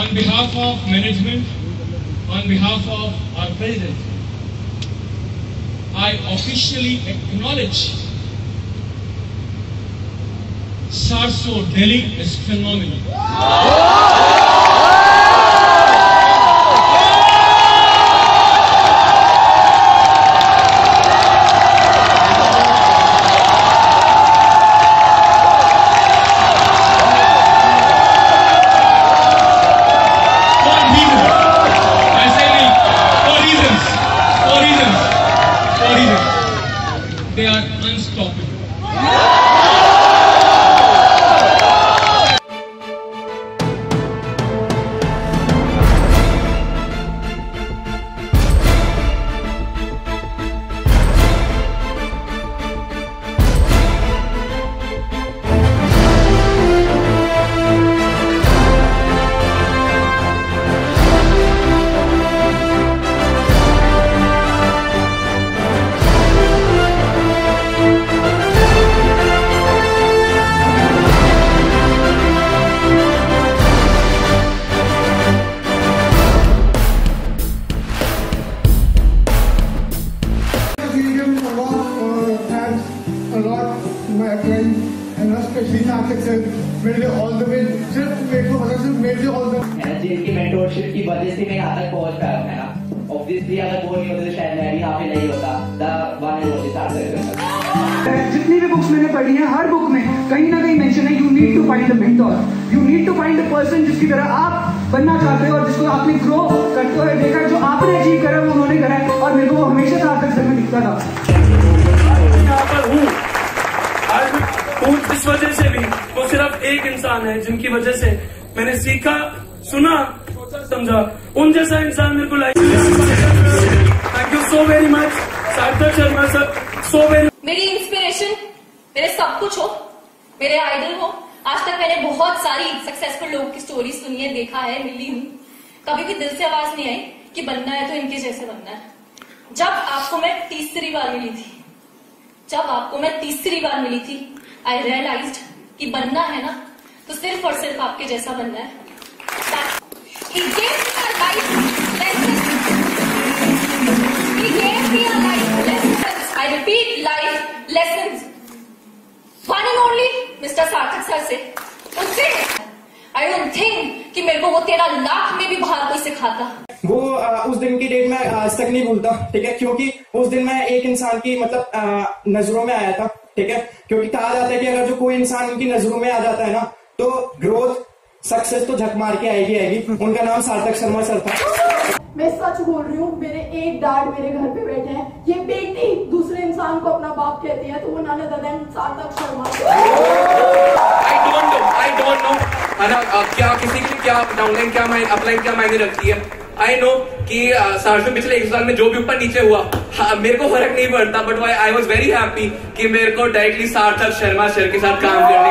On behalf of management, on behalf of our president, I officially acknowledge Sarthak Delhi is phenomenal. They are unstoppable. Especially Sarthak Sir, made it all the way. सिर्फ मेरे को पता सिर्फ मेरे all the. जिनकी mentorship की वजह से मैं यहाँ तक पहुँच पाया हूँ, है ना? Obviously अगर वो नहीं होते तो शायद मैं भी यहाँ पे नहीं होता. The one and only Sarthak Sir. जितनी भी बुक्स मैंने पढ़ी हैं, हर बुक में कहीं ना कहीं मेंशन है, you need to find a mentor. You need to find a person जिसकी तरह आप बनना चाहते हो और जिसको आपने ग्रो करते हुए देखा, जो आपने अचीव करा वो उन्होंने करा है और मेरे को वो हमेशा सार्थक सर में दिखता था. यहाँ पर हूँ इस वजह से भी वो सिर्फ एक इंसान है जिनकी वजह से मैंने सीखा, सुना, सोचा, समझा. उन जैसा इंसान मेरे को life. Thank you so very much Sarthak Sharma sir. So very. मेरी इंस्पिरेशन, मेरे सब कुछ हो, मेरे आइडल हो. आज तक मैंने बहुत सारी सक्सेसफुल लोगों की स्टोरी सुनी है, देखा है, मिली हूँ. कभी भी दिल से आवाज नहीं आई कि बनना है तो इनके जैसे बनना है. जब आपको मैं तीसरी बार मिली थी, आई रियलाइज्ड कि बनना है ना तो सिर्फ और सिर्फ आपके जैसा बनना है. He gave me a life lessons. I repeat, life lessons. One and only Mr. Sarthak Sir से. उससे I don't think कि मेरे को वो 13 लाख में भी बाहर कोई सिखाता. वो उस दिन की डेट मैं आज तक नहीं भूलता, ठीक है, क्योंकि उस दिन मैं एक इंसान की मतलब नजरों में आया था, ठीक है, क्योंकि कहा जाता है कि अगर जो कोई इंसान उनकी नजरों में आ जाता है ना तो ग्रोथ सक्सेस तो झक मार के आएगी. उनका नाम सार्थक शर्मा सर था. मैं सच बोल रही हूँ, मेरे एक डैड मेरे घर पे बैठे हैं. ये बेटी दूसरे इंसान को अपना बाप कहती है तो वो none other than सार्थक शर्मा. I don't know है ना क्या किसी के लिए क्या डाउनलाइन क्या अपलाइन क्या मायने रखती है. आई नो कि सार्थक पिछले 1 साल में जो भी ऊपर नीचे हुआ मेरे को फर्क नहीं पड़ता, but I was very happy कि मेरे को डायरेक्टली सार्थक शर्मा सर के साथ काम करने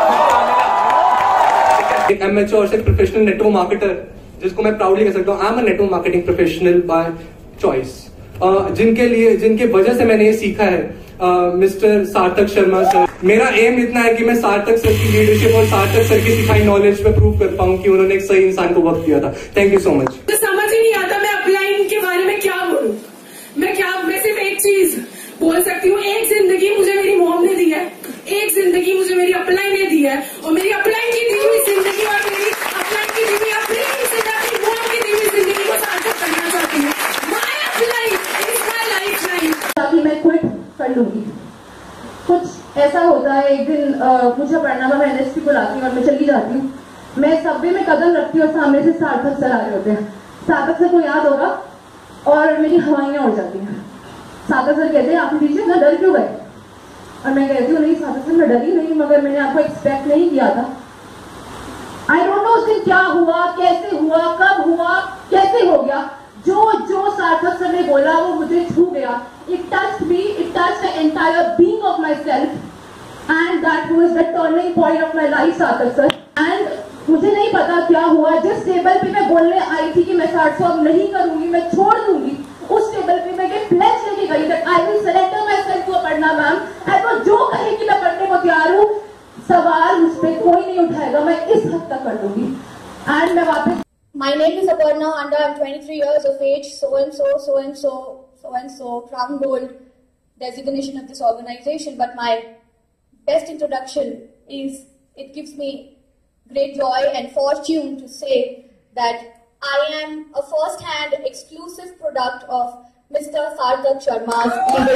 का. एमेच्योर से प्रोफेशनल नेटवर्क मार्केटर जिसको मैं प्राउडली कह सकता हूँ. I am a network marketing professional by choice. जिनके वजह से मैंने ये सीखा है मिस्टर सार्थक शर्मा सर. मेरा एम इतना है कि मैं सार्थक सर की लीडरशिप और सार्थक सर की सिखाई नॉलेज पे प्रूव कर पाऊँ कि उन्होंने एक सही इंसान को वक्त दिया था. Thank you so much. तो समझ ही नहीं आता मैं अपलाइन के बारे में क्या बोलूं. मैं सिर्फ एक चीज बोल सकती हूँ. एक जिंदगी मुझे मेरी मॉम ने दी है, एक जिंदगी मुझे मेरी अपलाइन ने दी है, और मेरी अपलाइन की दी हुई जिंदगी और मेरी अपलाइन की दी हुई अपनी मॉम की दी हुई जिंदगी को सार्थक करना चाहती हूँ. My upline is my life line. ताकि मैं क्विट कर लूंगी. कुछ ऐसा होता है, एक दिन मुझे पढ़ना था, मैं एनएसपी को लाती हूँ और मैं चली जाती हूँ. मैं सबवे में कदम रखती हूँ और सामने से सार्थक सर आ रहे होते हैं. सार्थक सर को याद होगा और मेरी हवाइयां उड़ जाती हैं. सार्थक सर कहते हैं आप दीजिए ना, डर क्यों गए? और मैं कहती हूँ नहीं सार्थक सर मैं डरी नहीं, मगर मैंने आपको एक्सपेक्ट नहीं किया था. आई डोंट नो उस दिन क्या हुआ, कैसे हुआ, कब हुआ, कैसे हो गया. जो सार्थक सर ने बोला वो मुझे छू गया. It touched me, it touched the entire being of myself, and that was the turning point of my life, Sarthak sir. And मुझे नहीं पता क्या हुआ. जिस टेबल पे मैं बोलने आई थी कि मैं 700 अब नहीं करूंगी, मैं छोड़ दूंगी, उस टेबल पे मैं प्लेज लेके गई that I will surrender myself to Aparna ma'am. तो जो कहे कि मैं पढ़ने को तैयार हूँ, सवाल उस पर कोई नहीं उठाएगा, मैं इस हद तक कर दूंगी. एंड मैं वापस My name is Aparna and I am 23 years of age, so and so, crown gold designation of this organization. But my best introduction is, it gives me great joy and fortune to say that I am a first-hand exclusive product of Mr. Sarthak Sharma's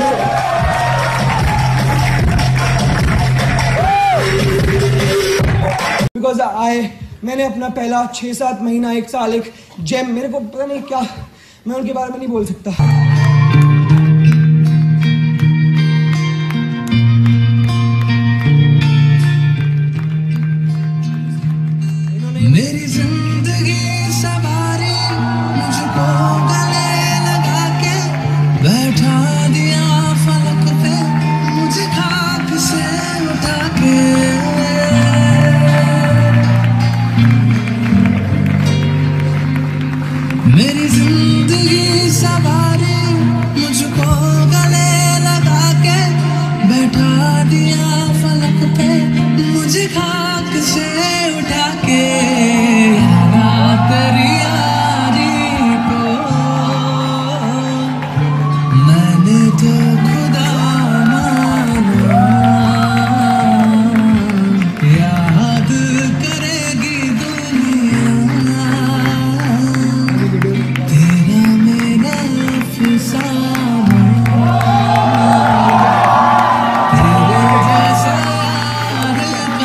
leadership. Because मैंने अपना पहला 6-7 महीना 1 साल एक GeM, मेरे को पता नहीं क्या, मैं उनके बारे में नहीं बोल सकता। मेरी जिंदगी सवारी, मुझको गले लगा के बैठा दिया फलक पे, मुझे खाक से उठा के। मेरी जिंदगी सवारी, मुझको गले लगा के बैठा दिया फलक पे, मुझे खाक से उठा के। तेरी यारी को मैंने तो खुदा माना, याद करेगी दुनिया तेरा मेरा अफसाना, तेरे जैसा यार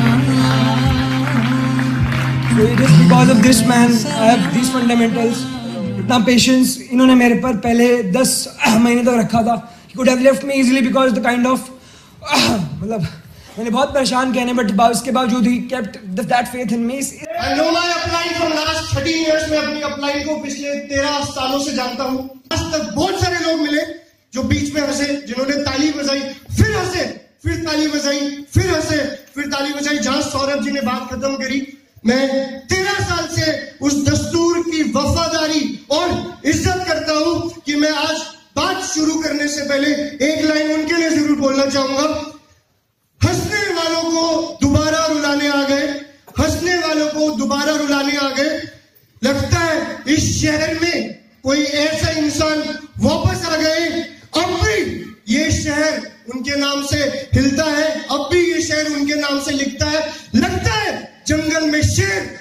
कहाँ। Because of this man, I have these fundamentals. इतना पेशेंस इन्होंने मेरे पर पहले 10 महीने तक रखा था. He could have left me easily because the kind of मतलब मैंने बहुत परेशान किया, बट उसके बावजूद ही kept that faith in me. I know my upline from last 13 years. मैं अपनी अपलाइन को पिछले 13 सालों से जानता हूँ. आज तक बहुत सारे लोग मिले जो बीच में हंसे, जिन्होंने ताली बजाई, फिर हंसे, फिर ताली बजाई, फिर हंसे, फिर ताली बजाई. जहाँ सौरभ जी ने बात खत्म करी, मैं 13 साल से उस दस्तूर की वफादारी और इज्जत करता हूं कि मैं आज बात शुरू करने से पहले एक लाइन उनके लिए जरूर बोलना चाहूंगा. हंसने वालों को दोबारा रुलाने आ गए, हंसने वालों को दोबारा रुलाने आ गए. लगता है इस शहर में कोई ऐसा इंसान वापस आ गए. अब भी ये शहर उनके नाम से हिलता है, अब भी ये शहर उनके नाम से लिखता है. लगता है जंगल में शेर